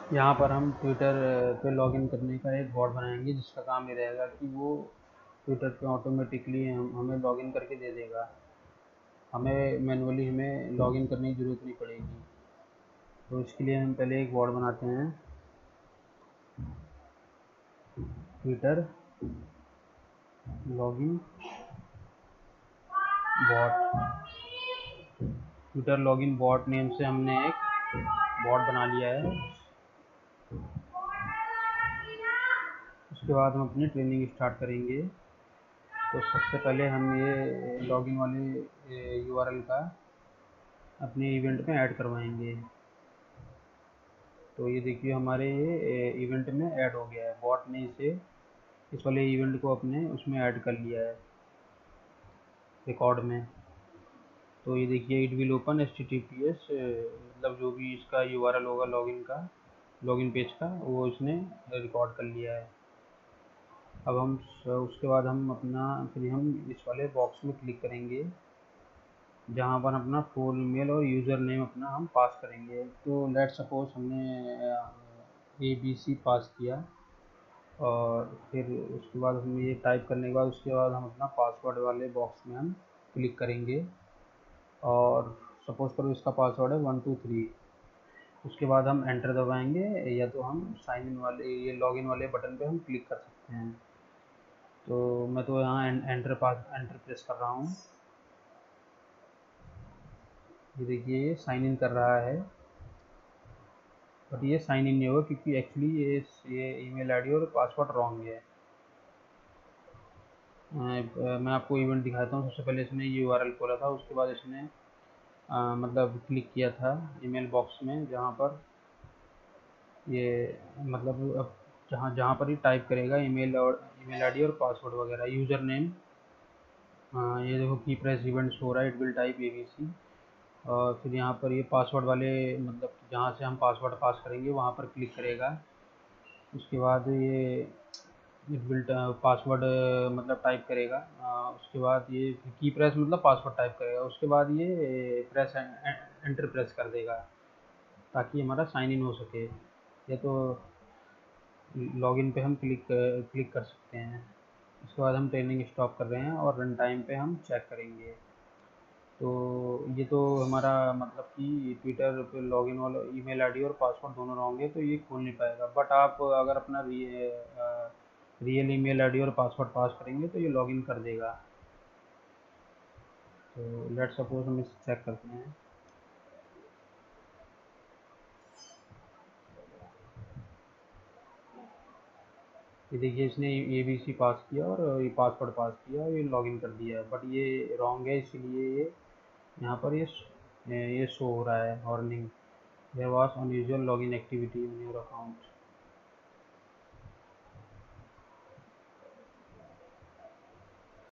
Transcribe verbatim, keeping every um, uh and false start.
यहाँ पर हम ट्विटर पे लॉगिन करने का एक बॉट बनाएंगे जिसका काम ये रहेगा कि वो ट्विटर पे ऑटोमेटिकली हम हमें लॉगिन करके दे देगा। हमें मैनुअली हमें लॉगिन करने की ज़रूरत नहीं पड़ेगी। तो इसके लिए हम पहले एक बॉट बनाते हैं, Twitter login bot. Twitter login bot name से हमने एक बॉट बना लिया है। उसके बाद हम अपनी ट्रेनिंग स्टार्ट करेंगे। तो सबसे पहले हम ये लॉगिन वाले यूआरएल का अपने इवेंट में ऐड करवाएंगे। तो ये देखिए हमारे ये इवेंट में ऐड हो गया है। बॉट ने इसे इस वाले इवेंट को अपने उसमें ऐड कर लिया है रिकॉर्ड में। तो ये देखिए it will open H T T P S, मतलब जो भी इसका यूआरएल होगा लॉगिन का, लॉगिन पेज का, वो इसने रिकॉर्ड कर लिया है। अब हम उसके बाद हम अपना फिर हम इस वाले बॉक्स में क्लिक करेंगे जहाँ पर अपना फुल मेल और यूज़र नेम अपना हम पास करेंगे। तो लेट सपोज हमने ए बी सी पास किया और फिर उसके बाद हम ये टाइप करने के बाद उसके बाद हम अपना पासवर्ड वाले बॉक्स में हम क्लिक करेंगे और सपोज करो इसका पासवर्ड है वन टू थ्री। उसके बाद हम एंटर दबाएंगे या तो हम साइन इन वाले ये लॉगिन वाले बटन पे हम क्लिक कर सकते हैं। तो मैं तो यहाँ एंटर पास एंटर प्रेस कर रहा हूँ। ये देखिए ये साइन इन कर रहा है, बट ये साइन इन नहीं होगा क्योंकि एक्चुअली ये ये ईमेल आईडी और पासवर्ड रॉन्ग है। मैं आपको इवेंट दिखाता हूँ। सबसे पहले इसने ये यूआरएल खोला था, उसके बाद इसने आ, मतलब क्लिक किया था ईमेल बॉक्स में जहाँ पर ये मतलब अब जहाँ जहाँ पर ये टाइप करेगा ईमेल और ईमेल आईडी और पासवर्ड वगैरह यूज़र नेम। ये देखो की प्रेस इवेंट हो रहा है, it will type A B C. और फिर यहाँ पर ये पासवर्ड वाले मतलब जहाँ से हम पासवर्ड पास करेंगे वहाँ पर क्लिक करेगा। उसके बाद ये इट विल पासवर्ड मतलब टाइप करेगा। आ, उसके बाद ये की प्रेस मतलब पासवर्ड टाइप करेगा। उसके बाद ये प्रेस एंटर प्रेस कर देगा ताकि हमारा साइन इन हो सके। या तो लॉगिन पे हम क्लिक क्लिक कर सकते हैं। उसके बाद हम ट्रेनिंग स्टॉप कर रहे हैं और रन टाइम पे हम चेक करेंगे। तो ये तो हमारा मतलब कि ट्विटर पे लॉगिन वाला ईमेल आईडी और पासवर्ड दोनों रॉन्ग है तो ये खोल नहीं पाएगा। बट आप अगर अपना रियल ईमेल आईडी और पासवर्ड पास करेंगे तो ये लॉगिन कर देगा। तो लेट सपोज हम इसे चेक करते हैं। ये देखिए इसने ए बी सी पास किया और ये पासवर्ड पास किया और ये लॉगिन कर दिया है, बट ये रॉन्ग है इसलिए ये यहाँ पर ये ये शो हो रहा है warning, there was unusual login activity in your account.